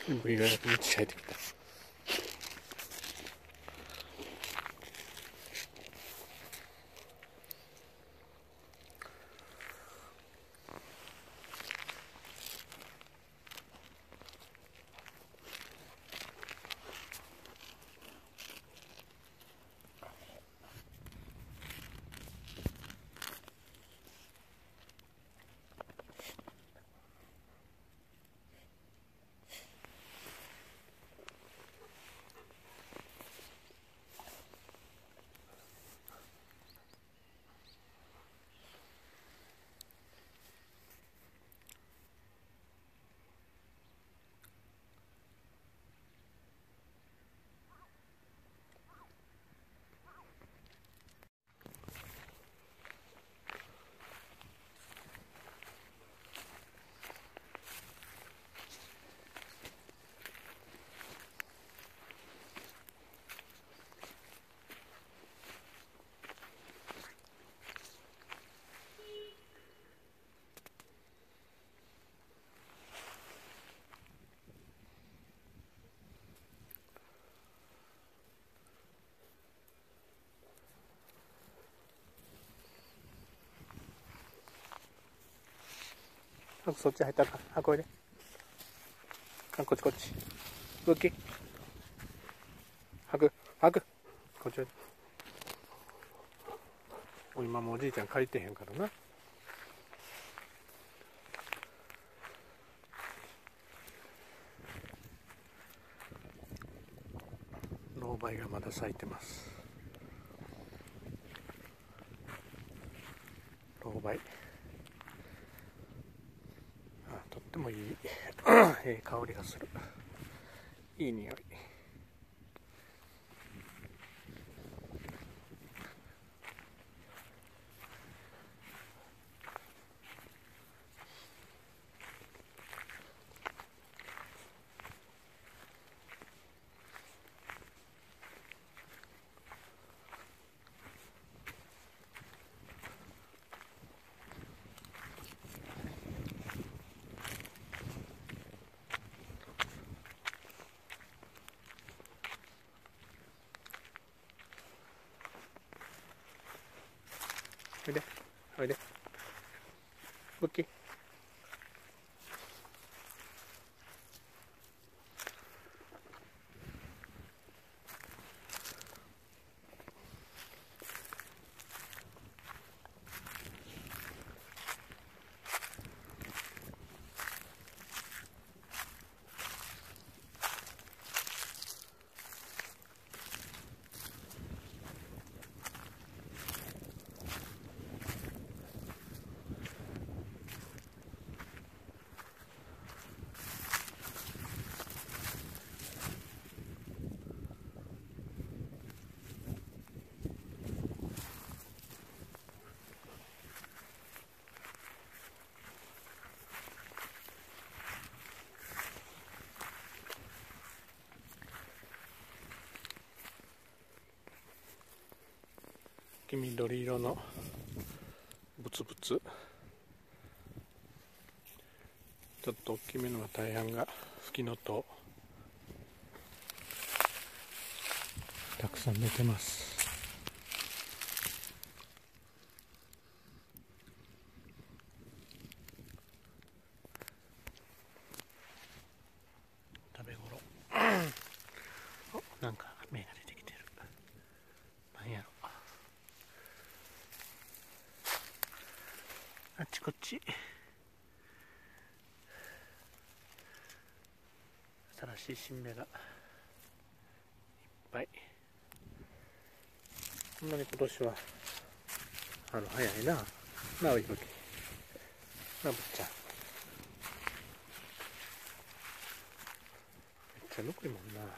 ブリが持ち上げてきた。そっち入ったか。あ、これで。あ、こっちこっち。ブッキー。吐く。こっち。今もおじいちゃん借りてへんからな。ロウバイがまだ咲いてます。ロウバイ。とってもいい香りがする。いい匂い。おいで。ブッキー。黄緑色のブツブツ、ちょっと大きめのが大半がフキノトウ、たくさん寝てます。食べ頃なんか芽が出てきてる。なんやろ、あっちこっち新しい新芽がいっぱい。こんなに今年は早いな。なおいぶきな、ぶっちゃんめっちゃぬくいもんな。